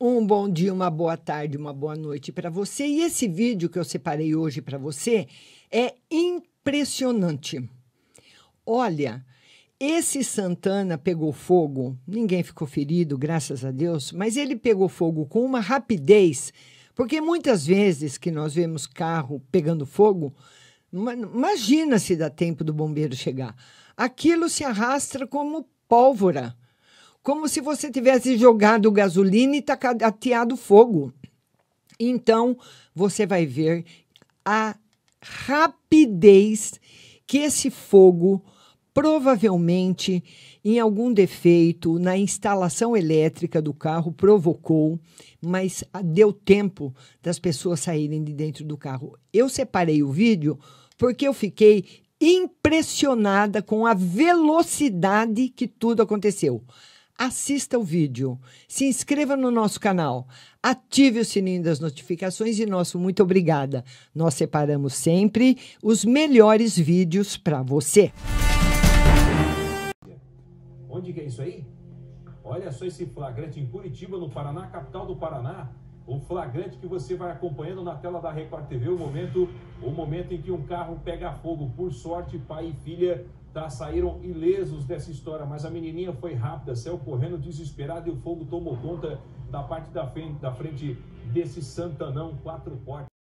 Um bom dia, uma boa tarde, uma boa noite para você. E esse vídeo que eu separei hoje para você é impressionante. Olha, esse Santana pegou fogo, ninguém ficou ferido, graças a Deus, mas ele pegou fogo com uma rapidez, porque muitas vezes que nós vemos carro pegando fogo, imagina se dá tempo do bombeiro chegar. Aquilo se arrasta como pólvora. Como se você tivesse jogado gasolina e ateado fogo. Então, você vai ver a rapidez que esse fogo, provavelmente, em algum defeito na instalação elétrica do carro, provocou, mas deu tempo das pessoas saírem de dentro do carro. Eu separei o vídeo porque eu fiquei impressionada com a velocidade que tudo aconteceu. Assista o vídeo, se inscreva no nosso canal, ative o sininho das notificações e nosso muito obrigada. Nós separamos sempre os melhores vídeos para você. Onde que é isso aí? Olha só esse flagrante em Curitiba, no Paraná, capital do Paraná. O flagrante que você vai acompanhando na tela da Record TV, o momento em que um carro pega fogo. Por sorte, pai e filha saíram ilesos dessa história, mas a menininha foi rápida, saiu correndo desesperada e o fogo tomou conta da parte da frente desse Santanão 4 portas.